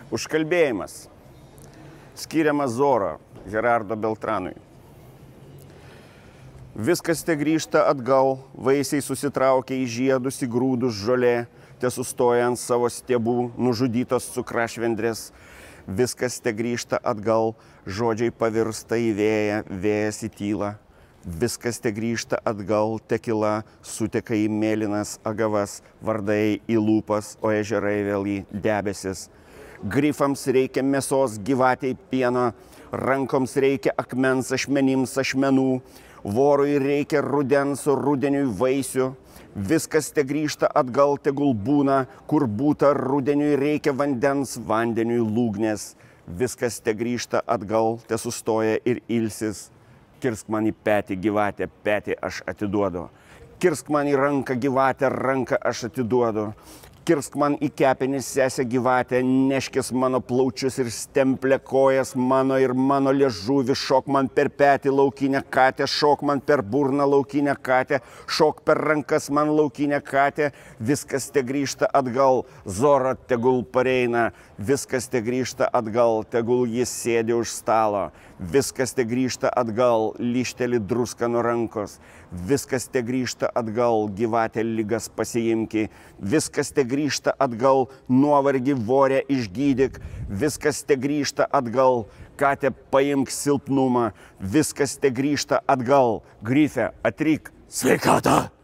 Užkalbėjimas. Skiriamas Zoro Gerardo Beltranui. Viskas te grįžta atgal, vaisiai susitraukia į žiedus, į grūdus žolė, te sustoja ant savo stiebų, nužudytos cukrašvendrės. Viskas te grįžta atgal, žodžiai pavirsta į vėją, vėjas į tylą. Viskas te grįžta atgal, tekila suteka į mėlynas agavas, vardai į lūpas, o ežerai vėl į debesis. Grifams reikia mėsos, gyvatei pieno, rankoms reikia akmens, ašmenims ašmenų, vorui reikia rudens, o rudeniui vaisių. Viskas te grįžta atgal, tegul būna, kur būta, rudeniui reikia vandens, vandeniui lūgnės. Viskas te grįžta atgal, te sustoja ir ilsis. Kirsk man į petį gyvatę, petį aš atiduodu. Kirsk man į ranką gyvatę, ranką aš atiduodu. Kirsk man į kepenis sesę gyvatę, neškis mano plaučius ir stemplę kojas mano ir mano liežuvį, šok man per petį laukinę katę, šok man per burną laukinę katę, šok per rankas man laukinę katę. Viskas te grįžta atgal, Zora tegul pareina, viskas te grįžta atgal, tegul jis sėdi už stalo. Viskas te grįžta atgal, lyšteli druską nuo rankos. Viskas te grįžta atgal, gyvatė ligas pasiimki. Viskas te grįžta atgal, nuovargį vorę išgydyk. Viskas te grįžta atgal, katė paimk silpnumą. Viskas te grįžta atgal, Grife atryk sveikatą.